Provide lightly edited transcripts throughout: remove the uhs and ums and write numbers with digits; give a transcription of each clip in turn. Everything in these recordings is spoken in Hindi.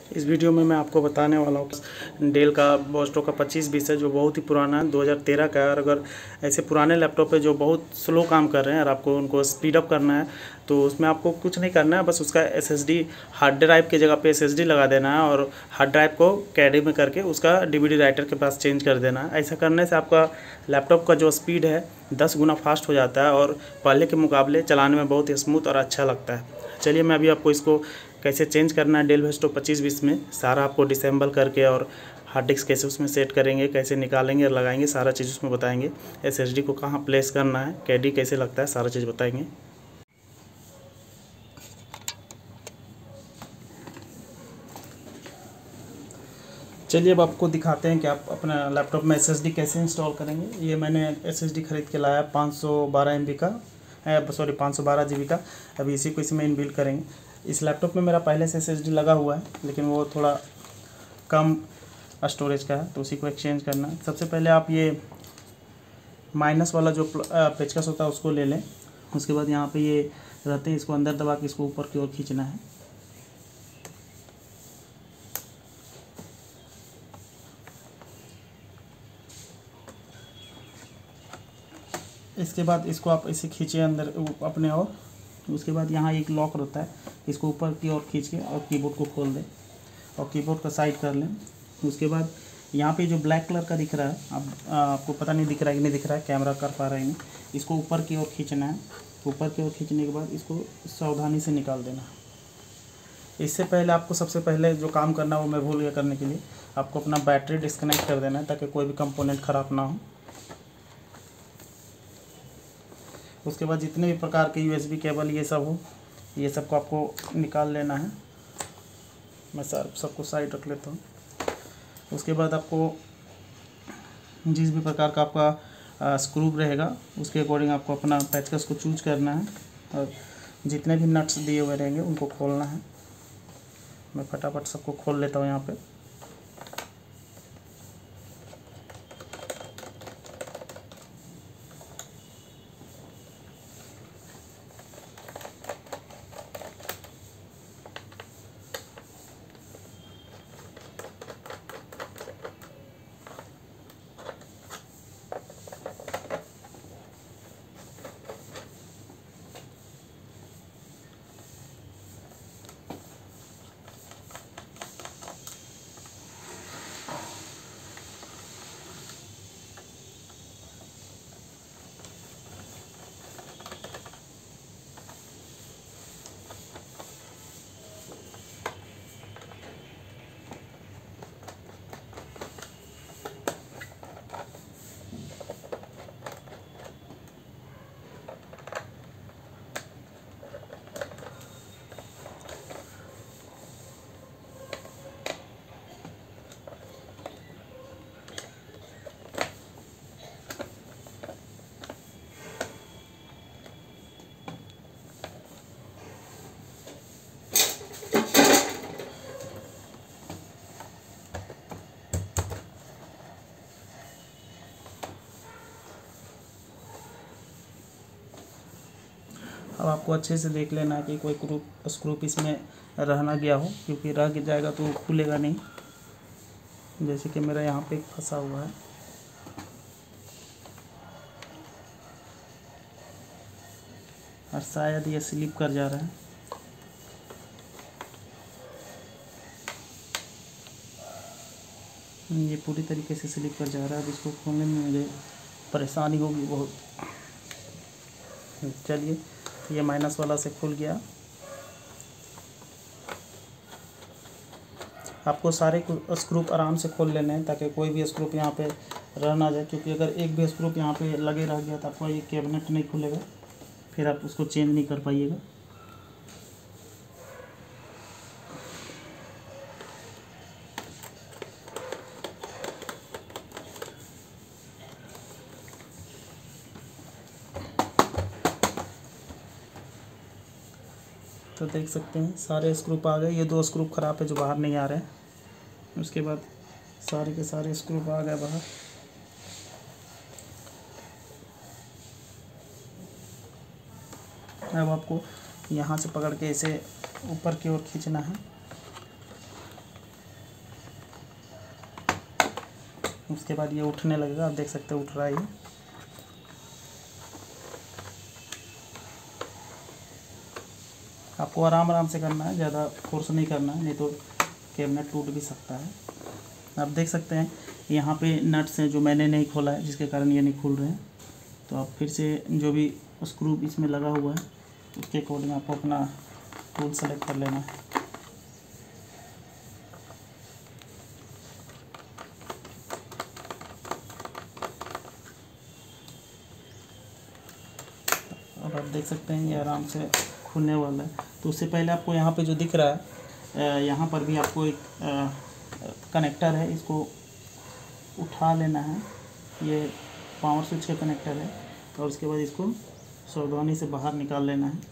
इस वीडियो में मैं आपको बताने वाला हूँ डेल का बोस्टो का 2520 है, जो बहुत ही पुराना है, 2013 का है। और अगर ऐसे पुराने लैपटॉप है जो बहुत स्लो काम कर रहे हैं और आपको उनको स्पीड अप करना है तो उसमें आपको कुछ नहीं करना है, बस उसका SSD हार्ड ड्राइव की जगह पे SSD लगा देना है और हार्ड ड्राइव को कैरी में करके उसका DVD राइटर के पास चेंज कर देना है। ऐसा करने से आपका लैपटॉप का जो स्पीड है 10 गुना फास्ट हो जाता है और पहले के मुकाबले चलाने में बहुत ही स्मूथ और अच्छा लगता है। चलिए मैं अभी आपको इसको कैसे चेंज करना है डेल वेस्टो 2520 में सारा आपको डिसेंबल करके, और हार्ड डिस्क कैसे उसमें सेट करेंगे, कैसे निकालेंगे और लगाएंगे, सारा चीज़ उसमें बताएंगे। SSD को कहाँ प्लेस करना है, कैडी कैसे लगता है, सारा चीज़ बताएंगे। चलिए अब आपको दिखाते हैं कि आप अपना लैपटॉप में SSD कैसे इंस्टॉल करेंगे। ये मैंने SSD ख़रीद के लाया 512 MB का, 512 GB का। अभी इसी को इसमें इनबिल्ट करेंगे। इस लैपटॉप में मेरा पहले से SSD लगा हुआ है, लेकिन वो थोड़ा कम स्टोरेज का है, तो उसी को एक्सचेंज करना है। सबसे पहले आप ये माइनस वाला जो पेचकस होता है उसको ले लें। उसके बाद यहाँ पे ये रहते हैं, इसको अंदर दबा के इसको ऊपर की ओर खींचना है। इसके बाद इसको आप ऐसे खींचे अंदर अपने ओर। उसके बाद यहाँ एक लॉक रहता है, इसको ऊपर की ओर खींच के और कीबोर्ड को खोल दें और कीबोर्ड का साइड कर लें। उसके बाद यहाँ पे जो ब्लैक कलर का दिख रहा है, आपको पता नहीं दिख रहा है कि नहीं दिख रहा है, कैमरा कर पा रहा है नहीं, इसको ऊपर की ओर खींचना है। ऊपर की ओर खींचने के बाद इसको सावधानी से निकाल देना। इससे पहले आपको सबसे पहले जो काम करना है वो मैं भूल गया करने के लिए, आपको अपना बैटरी डिस्कनेक्ट कर देना है ताकि कोई भी कंपोनेंट ख़राब ना हो। उसके बाद जितने भी प्रकार के USB केबल ये सब हो, ये सबको आपको निकाल लेना है। मैं सबको साइड रख लेता हूँ। उसके बाद आपको जिस भी प्रकार का आपका स्क्रू रहेगा उसके अकॉर्डिंग आपको अपना पेचकस को चूज करना है और जितने भी नट्स दिए हुए रहेंगे उनको खोलना है। मैं फटाफट सबको खोल लेता हूँ यहाँ पे। अब आपको अच्छे से देख लेना है कि कोई स्क्रू इसमें रह ना गया हो, क्योंकि रह जाएगा तो खुलेगा नहीं। जैसे कि मेरा यहाँ पे फंसा हुआ है। और शायद ये स्लिप कर जा रहा है। ये पूरी तरीके से स्लिप कर जा रहा है। अब इसको खोलने में मुझे परेशानी होगी बहुत। चलिए, ये माइनस वाला से खुल गया। आपको सारे स्क्रू आराम से खोल लेने हैं ताकि कोई भी स्क्रू यहाँ पे रह ना जाए, क्योंकि अगर एक भी स्क्रू यहाँ पे लगे रह गया तो आपका ये कैबिनेट नहीं खुलेगा, फिर आप उसको चेंज नहीं कर पाइएगा। तो देख सकते हैं सारे स्क्रू आ गए। ये 2 स्क्रू ख़राब है जो बाहर नहीं आ रहे हैं। उसके बाद सारे के सारे स्क्रू आ गए बाहर। अब आपको यहाँ से पकड़ के इसे ऊपर की ओर खींचना है। उसके बाद ये उठने लगेगा, आप देख सकते हैं उठ रहा है ये। आपको आराम आराम से करना है, ज़्यादा फोर्स नहीं करना है, नहीं तो कैबिनेट टूट भी सकता है। आप देख सकते हैं यहाँ पे नट्स हैं जो मैंने नहीं खोला है, जिसके कारण ये नहीं खुल रहे हैं। तो आप फिर से जो भी स्क्रू इसमें लगा हुआ है उसके अकॉर्डिंग आपको अपना टूल सेलेक्ट कर लेना है। अब आप देख सकते हैं ये आराम से खुलने वाला है। तो उससे पहले आपको यहाँ पे जो दिख रहा है, यहाँ पर भी आपको एक कनेक्टर है, इसको उठा लेना है। ये पावर स्विच का कनेक्टर है और उसके बाद इसको सावधानी से बाहर निकाल लेना है।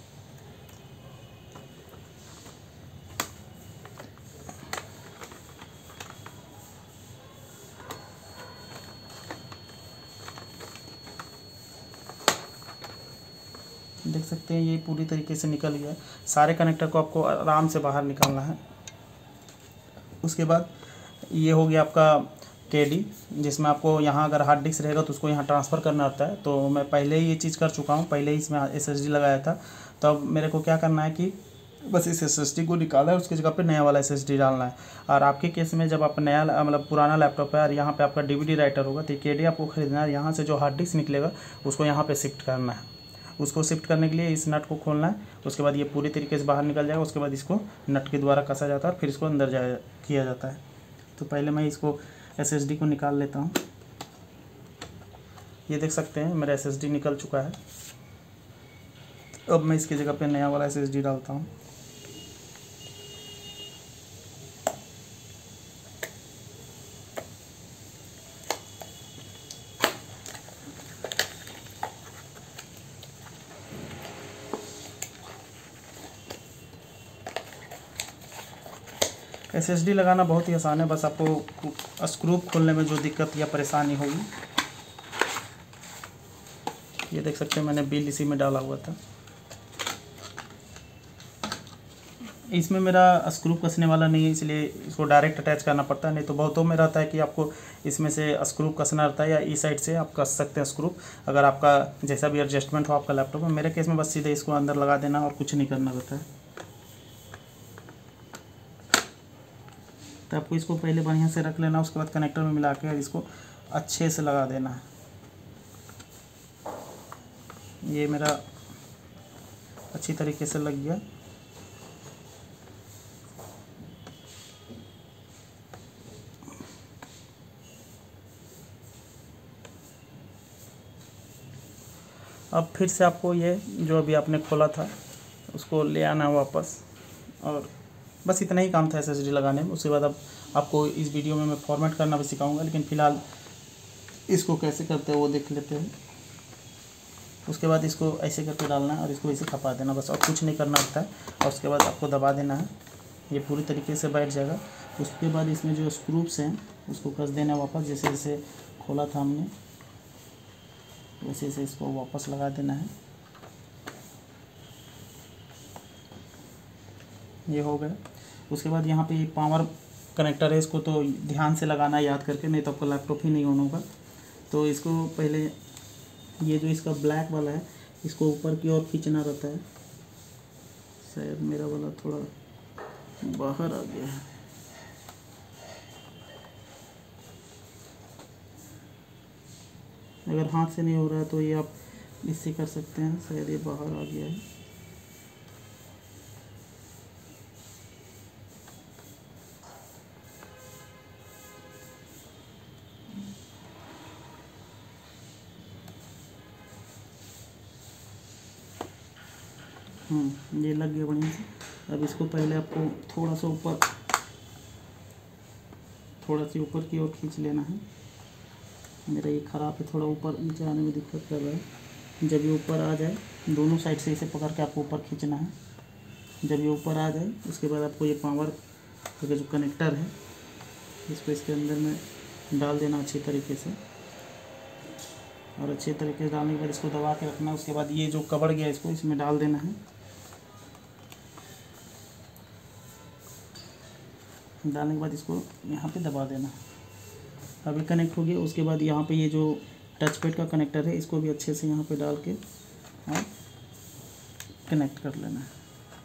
देख सकते हैं ये पूरी तरीके से निकल गया। सारे कनेक्टर को आपको आराम से बाहर निकालना है। उसके बाद ये हो गया आपका केडी, जिसमें आपको यहाँ अगर हार्ड डिस्क रहेगा तो उसको यहाँ ट्रांसफ़र करना होता है। तो मैं पहले ही ये चीज़ कर चुका हूँ, पहले ही इसमें SSD लगाया था। तो अब मेरे को क्या करना है कि बस इस SSD को निकाला है, उसकी जगह पे नया वाला SSD डालना है। और आपके केस में जब आप नया मतलब पुराना लैपटॉप है और यहाँ पे आपका DVD राइटर होगा तो केडी आपको खरीदना है। यहाँ से जो हार्ड डिस्क निकलेगा उसको यहाँ पे शिफ्ट करना है। उसको शिफ्ट करने के लिए इस नट को खोलना है। उसके बाद ये पूरी तरीके से बाहर निकल जाएगा। उसके बाद इसको नट के द्वारा कसा जाता है और फिर इसको अंदर किया जाता है। तो पहले मैं इसको SSD को निकाल लेता हूँ। ये देख सकते हैं मेरा SSD निकल चुका है। अब मैं इसकी जगह पे नया वाला SSD डालता हूँ। SSD लगाना बहुत ही आसान है, बस आपको स्क्रू खोलने में जो दिक्कत या परेशानी होगी। ये देख सकते हैं मैंने बिल इसी में डाला हुआ था। इसमें मेरा स्क्रू कसने वाला नहीं है, इसलिए इसको डायरेक्ट अटैच करना पड़ता है। नहीं तो बहुतों में रहता है कि आपको इसमें से स्क्रू कसना रहता है या इस साइड से आप कस सकते हैं स्क्रू, अगर आपका जैसा भी एडजस्टमेंट हो आपका लैपटॉप में। मेरे केस में बस सीधे इसको अंदर लगा देना और कुछ नहीं करना होता है। तो आपको इसको पहले बढ़िया से रख लेना, उसके बाद कनेक्टर में मिला के इसको अच्छे से लगा देना है। ये मेरा अच्छी तरीके से लग गया। अब फिर से आपको ये जो अभी आपने खोला था उसको ले आना है वापस, और बस इतना ही काम था SSD लगाने में। उसके बाद अब आपको इस वीडियो में मैं फॉर्मेट करना भी सिखाऊंगा, लेकिन फ़िलहाल इसको कैसे करते हैं वो देख लेते हैं। उसके बाद इसको ऐसे करके डालना है और इसको ऐसे खपा देना, बस और कुछ नहीं करना होता है। और उसके बाद आपको दबा देना है, ये पूरी तरीके से बैठ जाएगा। उसके बाद इसमें जो स्क्रूप्स हैं उसको कस देना वापस, जैसे जैसे खोला था हमने वैसे वैसे इसको वापस लगा देना है। ये हो गया। उसके बाद यहाँ पे पावर कनेक्टर है, इसको तो ध्यान से लगाना है याद करके, नहीं तो आपका लैपटॉप ही नहीं ऑन होगा। तो इसको पहले ये जो इसका ब्लैक वाला है इसको ऊपर की ओर खींचना रहता है। शायद मेरा वाला थोड़ा बाहर आ गया है। अगर हाथ से नहीं हो रहा है तो ये आप इससे कर सकते हैं। शायद ये बाहर आ गया है। ये लग गया बढ़िया से। अब इसको पहले आपको थोड़ा सा ऊपर की ओर खींच लेना है। मेरा ये ख़राब है, थोड़ा ऊपर नीचे आने में दिक्कत कर रहा है। जब ये ऊपर आ जाए दोनों साइड से इसे पकड़ के आपको ऊपर खींचना है। जब ये ऊपर आ जाए उसके बाद आपको ये पावर का जो कनेक्टर है इसको इसके अंदर में डाल देना अच्छी तरीके से, और अच्छे तरीके से डालने के बाद इसको दबा के रखना है। उसके बाद ये जो कवर गया इसको इसमें डाल देना है। डालने के बाद इसको यहाँ पे दबा देना। अभी कनेक्ट हो गया। उसके बाद यहाँ पे ये जो टच पैड का कनेक्टर है इसको भी अच्छे से यहाँ पे डाल के और कनेक्ट कर लेना है।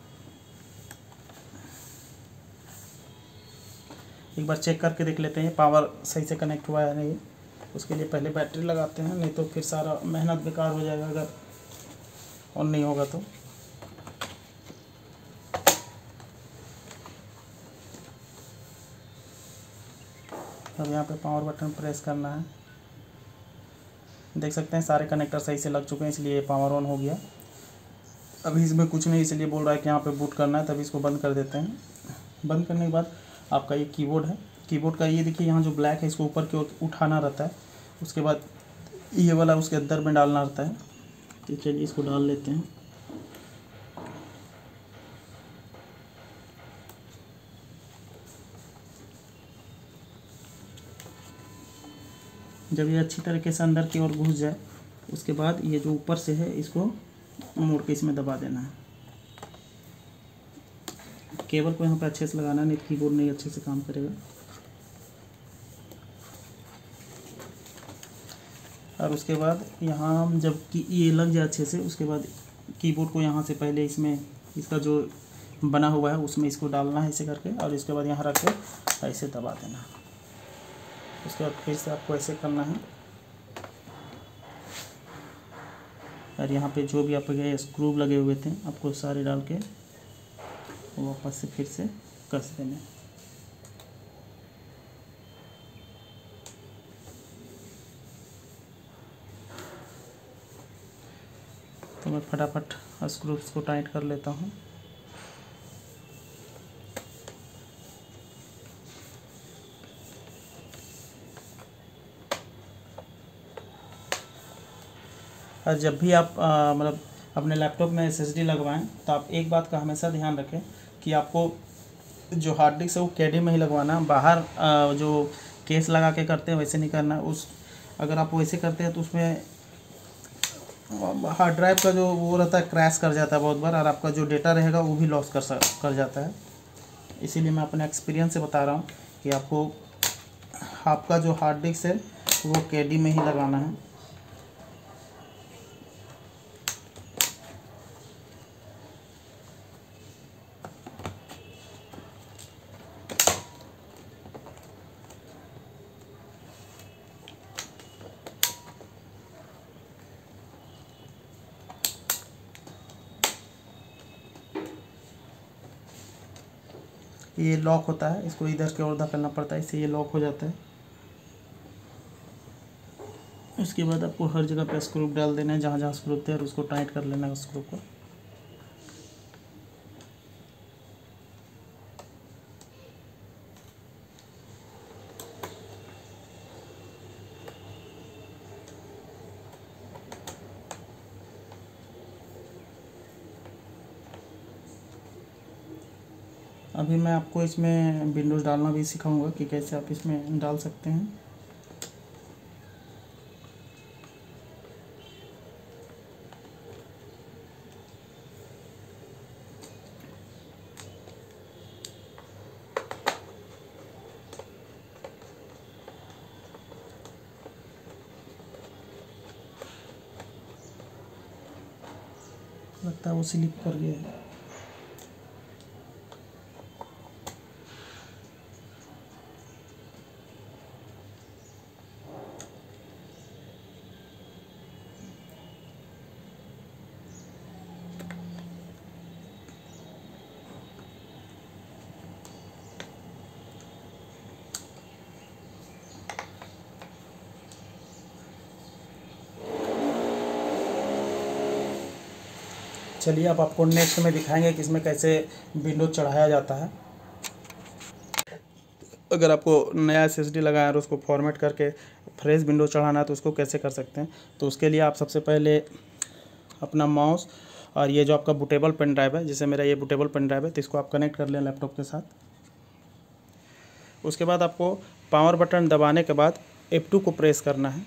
एक बार चेक करके देख लेते हैं पावर सही से कनेक्ट हुआ है नहीं। उसके लिए पहले बैटरी लगाते हैं, नहीं तो फिर सारा मेहनत बेकार हो जाएगा अगर ऑन नहीं होगा तो। अब यहाँ पे पावर बटन प्रेस करना है। देख सकते हैं सारे कनेक्टर सही से लग चुके हैं, इसलिए पावर ऑन हो गया। अभी इसमें कुछ नहीं, इसलिए बोल रहा है कि यहाँ पे बूट करना है, तभी इसको बंद कर देते हैं। बंद करने के बाद आपका ये कीबोर्ड है, कीबोर्ड का ये देखिए यहाँ जो ब्लैक है इसको ऊपर की ओर उठाना रहता है। उसके बाद ये वाला उसके अंदर में डालना रहता है। तो चलिए इसको डाल लेते हैं। जब ये अच्छी तरीके से अंदर की ओर घुस जाए उसके बाद ये जो ऊपर से है इसको मोड़ के इसमें दबा देना है। केबल को यहाँ पे अच्छे से लगाना है, नहीं कीबोर्ड नहीं अच्छे से काम करेगा। और उसके बाद यहाँ हम जब कि ये लग जाए अच्छे से, उसके बाद कीबोर्ड को यहाँ से पहले इसमें इसका जो बना हुआ है उसमें इसको डालना है ऐसे करके, और इसके बाद यहाँ रख के ऐसे दबा देना है। उसके बाद फिर से आपको ऐसे करना है, और यहाँ पे जो भी आपके स्क्रू लगे हुए थे आपको सारे डाल के वापस से फिर से कस देने। तो मैं फटाफट स्क्रूज को टाइट कर लेता हूँ। और जब भी आप मतलब अपने लैपटॉप में SSD लगवाएं तो आप एक बात का हमेशा ध्यान रखें कि आपको जो हार्ड डिस्क है वो कैडी में ही लगवाना है। बाहर जो केस लगा के करते हैं वैसे नहीं करना। अगर आप वैसे करते हैं तो उसमें हार्ड ड्राइव का जो वो रहता है क्रैश कर जाता है बहुत बार, और आपका जो डेटा रहेगा वो भी लॉस कर जाता है। इसीलिए मैं अपने एक्सपीरियंस से बता रहा हूँ कि आपका जो हार्ड डिस्क है वो कैडी में ही लगाना है। ये लॉक होता है, इसको इधर की ओर धकेलना पड़ता है, इससे ये लॉक हो जाता है। उसके बाद आपको हर जगह पे स्क्रू डाल देना है, जहाँ जहाँ स्क्रू थे, और उसको टाइट कर लेना है स्क्रू को। अभी मैं आपको इसमें विंडोज़ डालना भी सिखाऊंगा कि कैसे आप इसमें डाल सकते हैं। लगता है वो स्लिप कर गया है। चलिए अब आपको नेक्स्ट में दिखाएंगे कि इसमें कैसे विंडोज चढ़ाया जाता है। अगर आपको नया SSD लगाया और उसको फॉर्मेट करके फ्रेश विंडोज चढ़ाना है तो उसको कैसे कर सकते हैं। तो उसके लिए आप सबसे पहले अपना माउस और ये जो आपका बूटेबल पेन ड्राइव है, जैसे मेरा ये बूटेबल पेन ड्राइव है, तो इसको आप कनेक्ट कर लें लैपटॉप के साथ। उसके बाद आपको पावर बटन दबाने के बाद F2 को प्रेस करना है।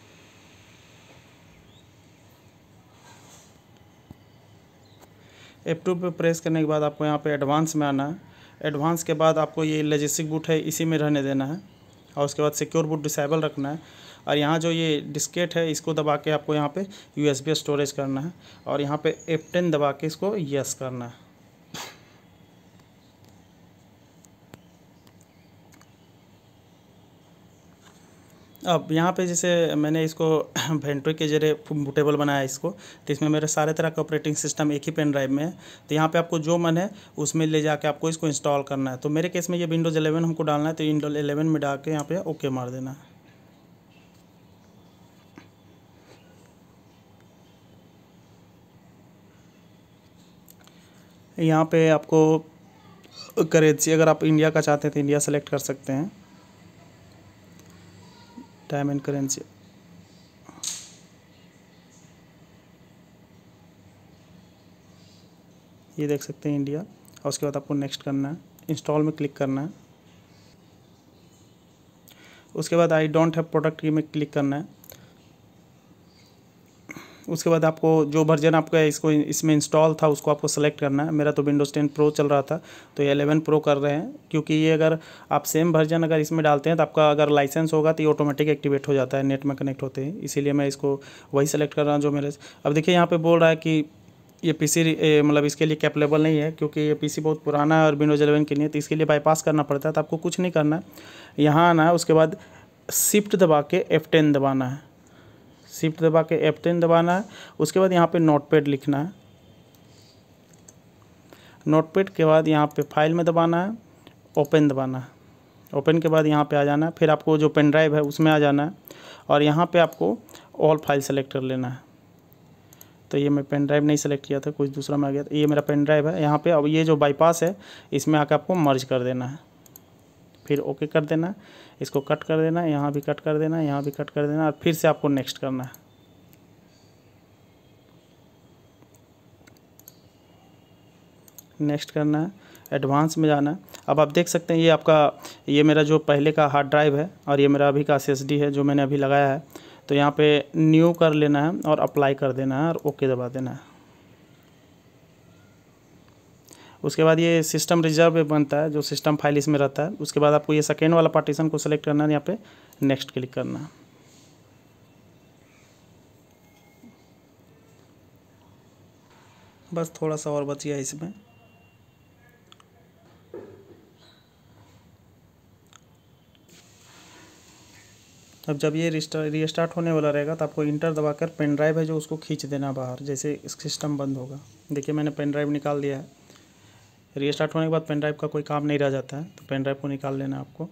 F2 पे प्रेस करने के बाद आपको यहाँ पे एडवांस में आना है। एडवांस के बाद आपको ये लॉजिस्टिक बूट है इसी में रहने देना है। और उसके बाद सिक्योर बूट डिसेबल रखना है। और यहाँ जो ये डिस्केट है इसको दबा के आपको यहाँ पे USB स्टोरेज करना है और यहाँ पे F10 दबा के इसको यस करना है। अब यहाँ पे जैसे मैंने इसको वेंट्रो के जरिए बूटेबल बनाया इसको, तो इसमें मेरे सारे तरह का ऑपरेटिंग सिस्टम एक ही पेन ड्राइव में है। तो यहाँ पे आपको जो मन है उसमें ले जाके आपको इसको इंस्टॉल करना है। तो मेरे केस में ये विंडोज़ 11 हमको डालना है, तो विंडोज़ 11 में डाल के यहाँ पे ओके मार देना है। यहाँ पे आपको करेंसी अगर आप इंडिया का चाहते हैं तो इंडिया सेलेक्ट कर सकते हैं, टाइम एंड करेंसी। ये देख सकते हैं इंडिया। और उसके बाद आपको नेक्स्ट करना है, इंस्टॉल में क्लिक करना है। उसके बाद आई डोंट हैव प्रोडक्ट की में क्लिक करना है। उसके बाद आपको जो वर्जन आपका इसको इसमें इंस्टॉल था उसको आपको सेलेक्ट करना है। मेरा तो विंडोज़ 10 प्रो चल रहा था तो ये 11 प्रो कर रहे हैं, क्योंकि ये अगर आप सेम वर्जन अगर इसमें डालते हैं तो आपका अगर लाइसेंस होगा तो ये ऑटोमेटिक एक्टिवेट हो जाता है नेट में कनेक्ट होते हैं। इसीलिए मैं इसको वही सेलेक्ट कर रहा हूँ जो मेरे। अब देखिए यहाँ पर बोल रहा है कि ये PC मतलब इसके लिए कैपेबल नहीं है, क्योंकि ये PC बहुत पुराना है और विंडोज़ 11 के लिए, तो इसके लिए बाईपास करना पड़ता है। तो आपको कुछ नहीं करना है, यहाँ आना है। उसके बाद शिफ्ट दबा के F10 दबाना है, शिफ्ट दबा के F10 दबाना है। उसके बाद यहाँ पे नोटपैड लिखना है, नोटपैड के बाद यहाँ पे फाइल में दबाना है, ओपन दबाना है। ओपन के बाद यहाँ पे आ जाना है, फिर आपको जो पेन ड्राइव है उसमें आ जाना है और यहाँ पे आपको ऑल फाइल सेलेक्ट कर लेना है। तो ये मैं पेन ड्राइव नहीं सेलेक्ट किया था, कुछ दूसरा में आ गया था। ये मेरा पेन ड्राइव है यहाँ पे। अब ये जो बाईपास है इसमें आकर आपको मर्ज कर देना है, फिर ओके कर देना है। इसको कट कर देना है, यहाँ भी कट कर देना है, यहाँ भी कट कर देना है और फिर से आपको नेक्स्ट करना है। नेक्स्ट करना है, एडवांस में जाना है। अब आप देख सकते हैं ये आपका, ये मेरा जो पहले का हार्ड ड्राइव है और ये मेरा अभी का SSD है जो मैंने अभी लगाया है। तो यहाँ पे न्यू कर लेना है और अप्लाई कर देना है और ओके दबा देना है। उसके बाद ये सिस्टम रिजर्व बनता है, जो सिस्टम फाइल इसमें रहता है। उसके बाद आपको ये सेकेंड वाला पार्टीशन को सेलेक्ट करना है, यहाँ पे नेक्स्ट क्लिक करना है। बस थोड़ा सा और बच गया इसमें। अब जब ये रीस्टार्ट होने वाला रहेगा तो आपको इंटर दबाकर पेन ड्राइव है जो उसको खींच देना बाहर, जैसे सिस्टम बंद होगा। देखिए मैंने पेन ड्राइव निकाल दिया है। रीस्टार्ट होने के बाद पेन ड्राइव का कोई काम नहीं रह जाता है, तो पेन ड्राइव को निकाल लेना आपको।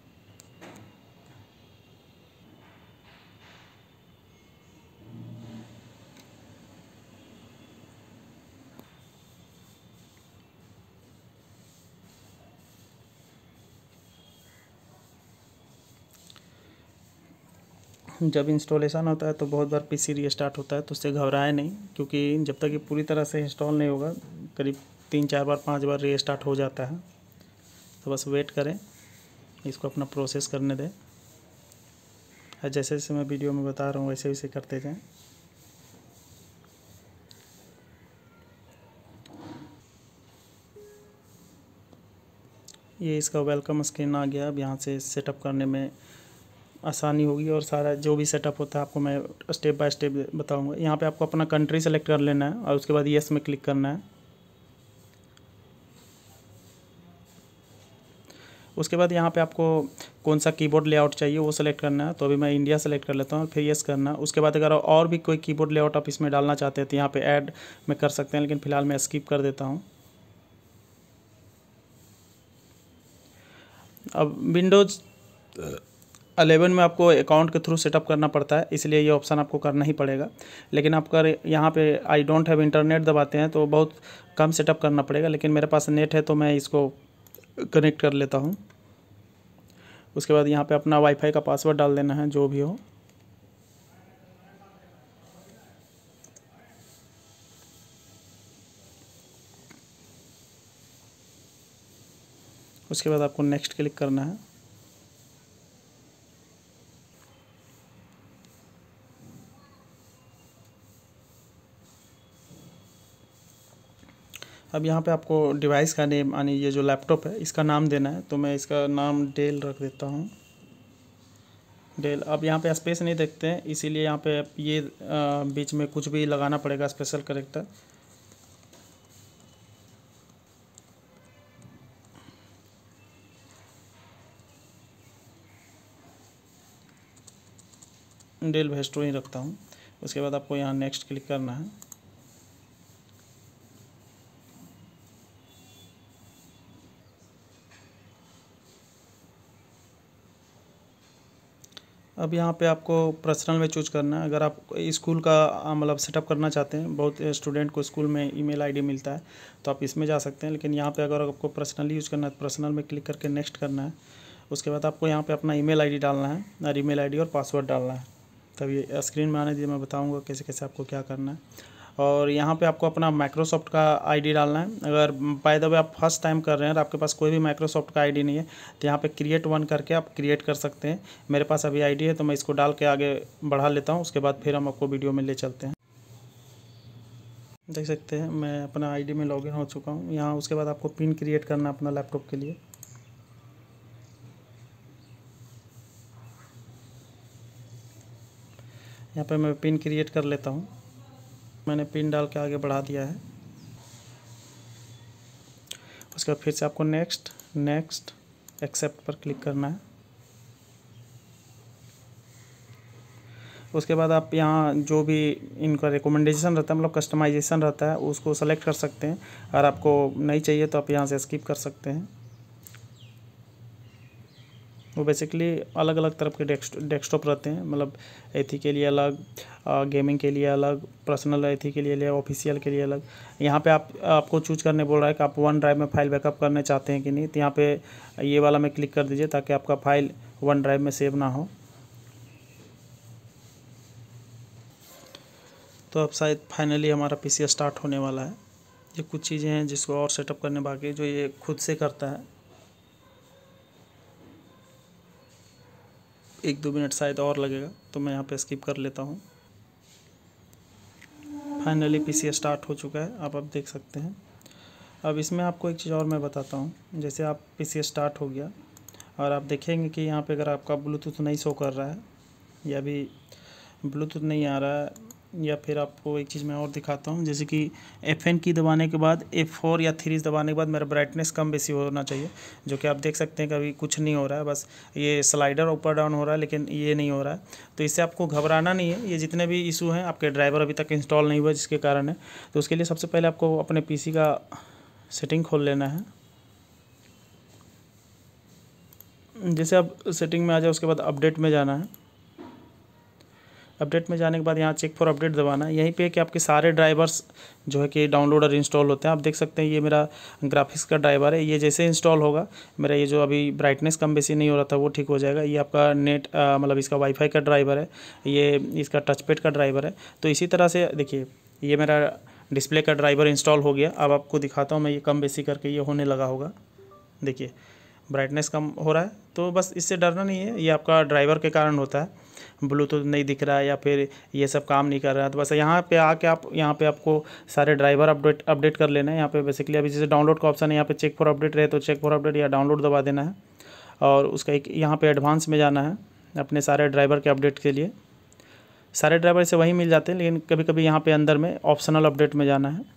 जब इंस्टॉलेशन होता है तो बहुत बार PC रीस्टार्ट होता है, तो उससे घबराए नहीं, क्योंकि जब तक ये पूरी तरह से इंस्टॉल नहीं होगा करीब 3-4 बार 5 बार रीस्टार्ट हो जाता है। तो बस वेट करें, इसको अपना प्रोसेस करने दें। जैसे जैसे मैं वीडियो में बता रहा हूँ वैसे वैसे करते जाएं। ये इसका वेलकम स्क्रीन आ गया। अब यहाँ से सेटअप करने में आसानी होगी और सारा जो भी सेटअप होता है आपको मैं स्टेप बाय स्टेप बताऊंगा। यहाँ पे आपको अपना कंट्री सेलेक्ट कर लेना है और उसके बाद येस में क्लिक करना है। उसके बाद यहाँ पे आपको कौन सा कीबोर्ड लेआउट चाहिए वो सेलेक्ट करना है। तो अभी मैं इंडिया सेलेक्ट कर लेता हूँ, फिर येस करना। उसके बाद अगर और भी कोई कीबोर्ड लेआउट आप इसमें डालना चाहते हैं तो यहाँ पे ऐड में कर सकते हैं, लेकिन फ़िलहाल मैं स्किप कर देता हूँ। अब विंडोज़ 11 में आपको अकाउंट के थ्रू सेटअप करना पड़ता है, इसलिए ये ऑप्शन आपको करना ही पड़ेगा। लेकिन आप अगर यहाँ पे आई डोंट हैव इंटरनेट दबाते हैं तो बहुत कम सेटअप करना पड़ेगा, लेकिन मेरे पास नेट है तो मैं इसको कनेक्ट कर लेता हूँ। उसके बाद यहाँ पे अपना वाईफाई का पासवर्ड डाल देना है जो भी हो। उसके बाद आपको नेक्स्ट क्लिक करना है। अब यहाँ पे आपको डिवाइस का नेम यानी ये जो लैपटॉप है इसका नाम देना है। तो मैं इसका नाम डेल रख देता हूँ। डेल। अब यहाँ पे स्पेस नहीं देखते हैं, इसीलिए यहाँ पे ये बीच में कुछ भी लगाना पड़ेगा स्पेशल कैरेक्टर। डेल वेस्टो ही रखता हूँ। उसके बाद आपको यहाँ नेक्स्ट क्लिक करना है। अब यहाँ पे आपको पर्सनल में चूज करना है। अगर आप स्कूल का मतलब सेटअप करना चाहते हैं, बहुत स्टूडेंट को स्कूल में ईमेल आईडी मिलता है, तो आप इसमें जा सकते हैं। लेकिन यहाँ पे अगर आपको पर्सनली यूज़ करना है तो पर्सनल में क्लिक करके नेक्स्ट करना है। उसके बाद आपको यहाँ पे अपना ईमेल आईडी डालना है और ईमेल आईडी और पासवर्ड डालना है। तब ये स्क्रीन में आने दीजिए, मैं बताऊँगा कैसे कैसे आपको क्या करना है। और यहाँ पे आपको अपना माइक्रोसॉफ्ट का आईडी डालना है। अगर बाय द वे आप फर्स्ट टाइम कर रहे हैं और आपके पास कोई भी माइक्रोसॉफ्ट का आईडी नहीं है, तो यहाँ पे क्रिएट वन करके आप क्रिएट कर सकते हैं। मेरे पास अभी आईडी है तो मैं इसको डाल के आगे बढ़ा लेता हूँ, उसके बाद फिर हम आपको वीडियो में ले चलते हैं। देख सकते हैं मैं अपना आईडी में लॉगिन हो चुका हूँ यहाँ। उसके बाद आपको पिन क्रिएट करना अपना लैपटॉप के लिए। यहाँ पे मैं पिन क्रिएट कर लेता हूँ। मैंने पिन डाल के आगे बढ़ा दिया है। उसके बाद फिर से आपको नेक्स्ट नेक्स्ट एक्सेप्ट पर क्लिक करना है। उसके बाद आप यहाँ जो भी इनका रिकमेंडेशन रहता है, मतलब कस्टमाइजेशन रहता है, उसको सेलेक्ट कर सकते हैं। अगर आपको नहीं चाहिए तो आप यहाँ से स्किप कर सकते हैं। वो बेसिकली अलग अलग तरफ के डेस्कटॉप रहते हैं, मतलब एथी के लिए अलग, गेमिंग के लिए अलग, पर्सनल एथी के लिए अलग, ऑफिशियल के लिए अलग। यहाँ पे आपको चूज करने बोल रहा है कि आप वन ड्राइव में फाइल बैकअप करना चाहते हैं कि नहीं। तो यहाँ पे ये वाला में क्लिक कर दीजिए ताकि आपका फाइल वन ड्राइव में सेव ना हो। तो अब शायद फाइनली हमारा पीसी स्टार्ट होने वाला है। ये कुछ चीज़ें हैं जिसको और सेटअप करने बाकी है, जो ये खुद से करता है। 1-2 मिनट शायद और लगेगा, तो मैं यहाँ पे स्किप कर लेता हूँ। फाइनली पीसी स्टार्ट हो चुका है, आप अब देख सकते हैं। अब इसमें आपको एक चीज़ और मैं बताता हूँ। जैसे आप पीसी स्टार्ट हो गया और आप देखेंगे कि यहाँ पे अगर आपका ब्लूटूथ नहीं शो कर रहा है या भी ब्लूटूथ नहीं आ रहा है, या फिर आपको एक चीज़ मैं और दिखाता हूँ। जैसे कि F9 की दबाने के बाद F4 या 3 दबाने के बाद मेरा ब्राइटनेस कम बेसी होना चाहिए, जो कि आप देख सकते हैं कि अभी कुछ नहीं हो रहा है। बस ये स्लाइडर ऊपर डाउन हो रहा है, लेकिन ये नहीं हो रहा है। तो इससे आपको घबराना नहीं है। ये जितने भी इशू हैं, आपके ड्राइवर अभी तक इंस्टॉल नहीं हुआ जिसके कारण है। तो उसके लिए सबसे पहले आपको अपने PC का सेटिंग खोल लेना है। जैसे आप सेटिंग में आ जाए, उसके बाद अपडेट में जाना है। अपडेट में जाने के बाद यहाँ चेक फॉर अपडेट दबाना है। यहीं पे कि आपके सारे ड्राइवर्स जो है कि डाउनलोड और इंस्टॉल होते हैं। आप देख सकते हैं ये मेरा ग्राफिक्स का ड्राइवर है। ये जैसे इंस्टॉल होगा, मेरा ये जो अभी ब्राइटनेस कम बेसी नहीं हो रहा था वो ठीक हो जाएगा। ये आपका नेट मतलब इसका वाईफाई का ड्राइवर है, ये इसका टचपैड का ड्राइवर है। तो इसी तरह से देखिए, ये मेरा डिस्प्ले का ड्राइवर इंस्टॉल हो गया। अब आपको दिखाता हूँ मैं, ये कम बेसी करके ये होने लगा होगा। देखिए ब्राइटनेस कम हो रहा है। तो बस इससे डरना नहीं है, ये आपका ड्राइवर के कारण होता है। ब्लूटूथ नहीं दिख रहा है या फिर ये सब काम नहीं कर रहा है, तो बस यहाँ पे आके आप यहाँ पे आपको सारे ड्राइवर अपडेट कर लेना है। यहाँ पे बेसिकली अभी जैसे डाउनलोड का ऑप्शन है, यहाँ पे चेक फॉर अपडेट रहे तो चेक फॉर अपडेट या डाउनलोड दबा देना है। और उसका एक यहाँ पे एडवांस में जाना है अपने सारे ड्राइवर के अपडेट के लिए। सारे ड्राइवर से वही मिल जाते हैं, लेकिन कभी कभी यहाँ पे अंदर में ऑप्शनल अपडेट में जाना है।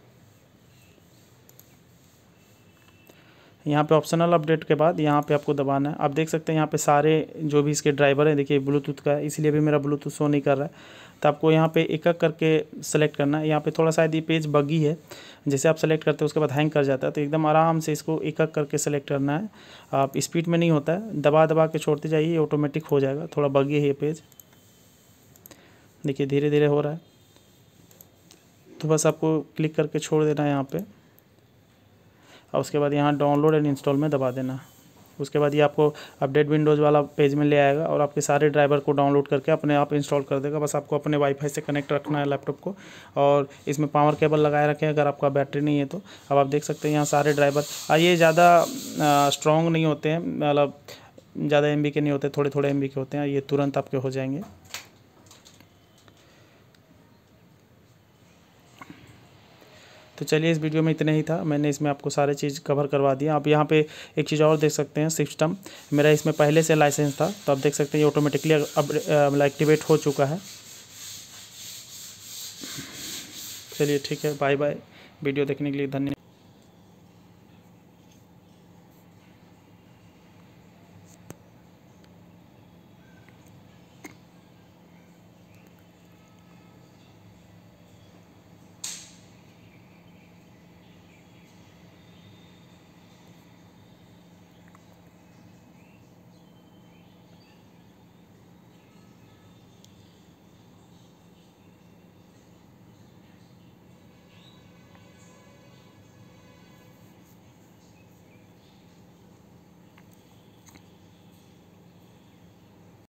यहाँ पे ऑप्शनल अपडेट के बाद यहाँ पे आपको दबाना है। आप देख सकते हैं यहाँ पे सारे जो भी इसके ड्राइवर हैं, देखिए ब्लूटूथ का है, इसलिए भी मेरा ब्लूटूथ शो नहीं कर रहा है। तो आपको यहाँ पे एक एक करके सेलेक्ट करना है। यहाँ पे थोड़ा शायद ये पेज बगी है, जैसे आप सेलेक्ट करते हैं उसके बाद हैंग कर जाता है। तो एकदम आराम से इसको एक एक करके सेलेक्ट करना है। आप स्पीड में नहीं होता है, दबा दबा के छोड़ते जाइए, ऑटोमेटिक हो जाएगा। थोड़ा बगी है ये पेज, देखिए धीरे धीरे हो रहा है। तो बस आपको क्लिक करके छोड़ देना है यहाँ पे, और उसके बाद यहाँ डाउनलोड एंड इंस्टॉल में दबा देना। उसके बाद ये आपको अपडेट विंडोज़ वाला पेज में ले आएगा और आपके सारे ड्राइवर को डाउनलोड करके अपने आप इंस्टॉल कर देगा। बस आपको अपने वाईफाई से कनेक्ट रखना है लैपटॉप को, और इसमें पावर केबल लगाए रखें अगर आपका बैटरी नहीं है तो। अब आप देख सकते हैं यहाँ सारे ड्राइवर, ये ज़्यादा स्ट्रॉन्ग नहीं होते हैं, मतलब ज़्यादा MB के नहीं होते, थोड़े थोड़े MB के होते हैं। ये तुरंत आपके हो जाएंगे। तो चलिए, इस वीडियो में इतना ही था। मैंने इसमें आपको सारे चीज़ कवर करवा दिया। आप यहाँ पे एक चीज़ और देख सकते हैं, सिस्टम मेरा इसमें पहले से लाइसेंस था, तो आप देख सकते हैं ये ऑटोमेटिकली अब एक्टिवेट हो चुका है। चलिए ठीक है, बाय बाय। वीडियो देखने के लिए धन्यवाद।